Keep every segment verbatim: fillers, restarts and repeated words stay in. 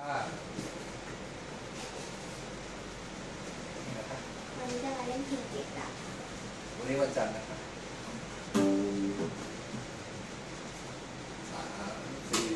วันนี้จะมาเล่นเพลงเก็บอะวันนี้วันจันทร์นะครับสามสี่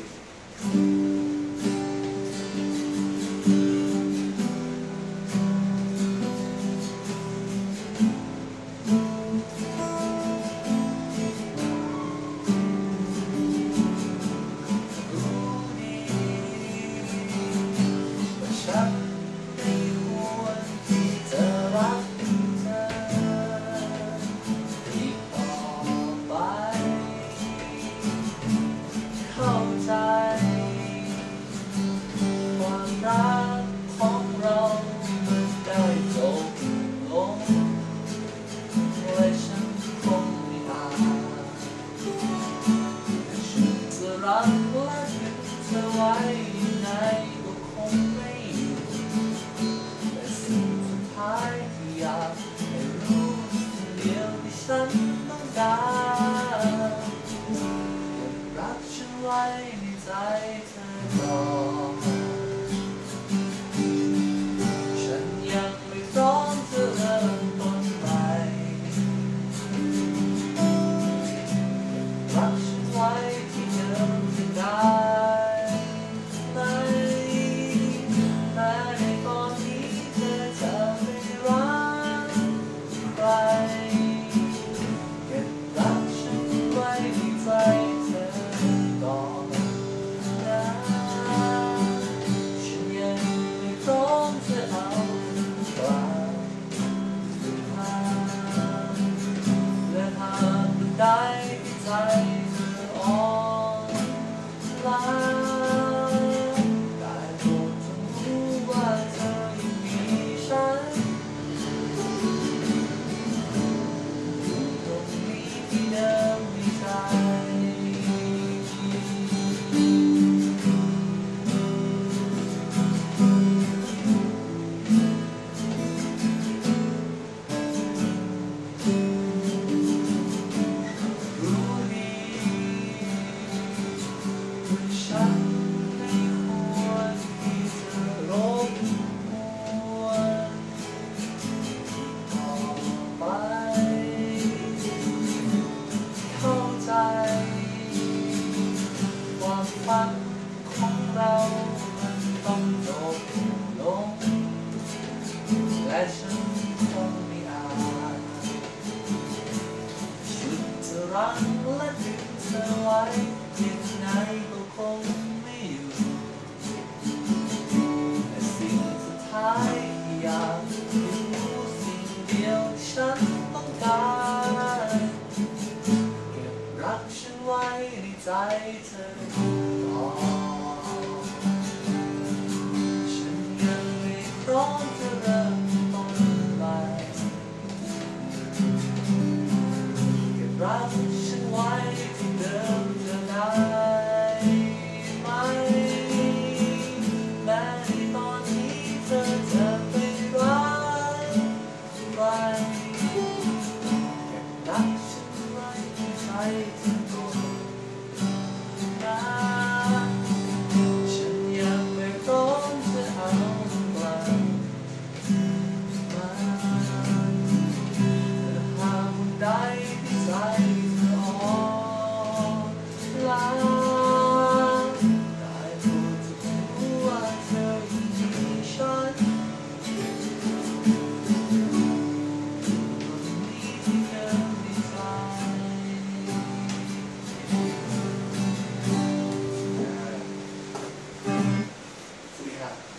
ฉันต้องการรักฉันไว้ในใจเธอก่อนฉันยังไม่พร้อมจะเริ่มต้นใหม่รักฉันไว้ที่เดิมจะได้ไหมแม้ในตอนนี้เธอจะไม่รักใครได้ใจเธออ่อนล้าได้โปรดจงรู้ว่าเธอยังมีฉันอยู่ตรงนี้ที่เดิมในใจฉันไม่ควรที่จะรบกวนต่อไปเข้าใจความฝันของเรามันต้องจบลงและฉันคงไม่อาจฉุดเธอรั้งและดึงเธอไว้ยังไงก็คงไม่อยู่แต่สิ่งสุดท้ายที่อยากรู้สิ่งเดียวที่ฉันต้องการเก็บรักฉันไว้ในใจเธอต่อฉันยังไม่พร้อมจะเริ่มต้นใหม่เก็บรักฉันไว้ที่เดิมจะได้ไหมแม้ในตอนนี้เธอจะไม่รักใครเก็บรักฉันไว้ในใจเธอก่อนนะฉันยังไม่พร้อมจะเอากลับมาแต่หากวันใดที่ใจได้โปรดจะรู้ว่าเธอยังมีฉันตรงนี้ที่เดิมในใจสวัสดีครับ